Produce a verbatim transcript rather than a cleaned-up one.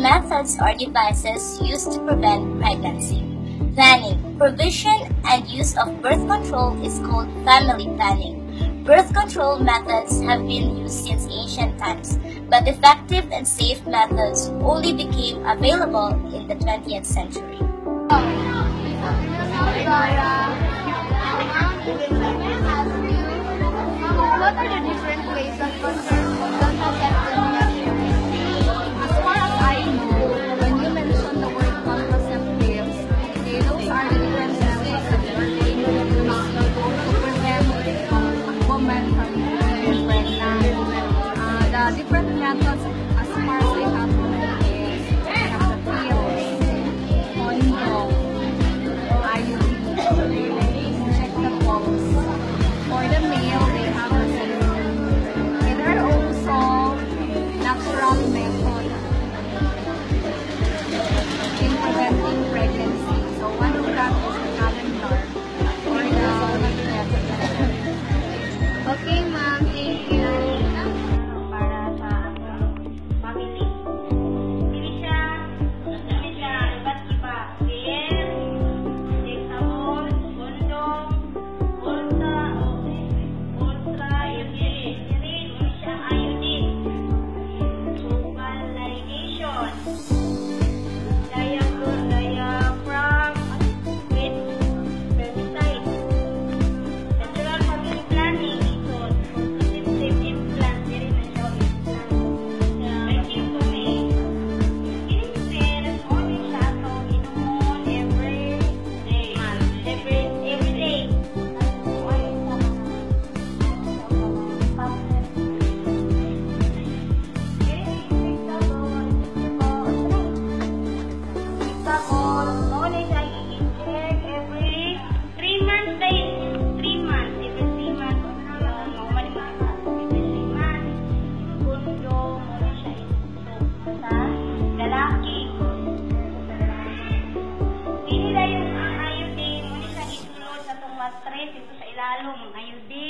methods or devices used to prevent pregnancy. Planning, provision, and use of birth control is called family planning. Birth control methods have been used since ancient times, but effective and safe methods only became available in the twentieth century. What are the different ways of contraceptive measures? As far as I know, when you mention the word contraceptives, okay, those are the different methods that are being used to prevent a woman from getting pregnant. Uh, the different methods, as far as I have known, is we have the pills, condom, I U D, injectables. For the male, they have a and there are also natural methods in preventing pregnancy. So one of that is the calendar or the method. Okay, ma'am. Thank you. Para sa family. Hindi siya, hindi siya iba't iba. Pills, injectables, condom, ultra, ultra, I U D, hindi siya I U D, tubal ligation, diaphragm, diaphragm, with pesticide, natural family planning, ito, contraceptive implant, diri na siya implant. I think to me, ini pills, only siya to inumun every day, every, every day. Tapos, only siya i-check every three months days. three months, every three months. Normally, every three months. Condom, only siya i-check sa lalaki. Hindi na yung I U D, only siya itulod sa itong mattress, ito sa ilalong I U D.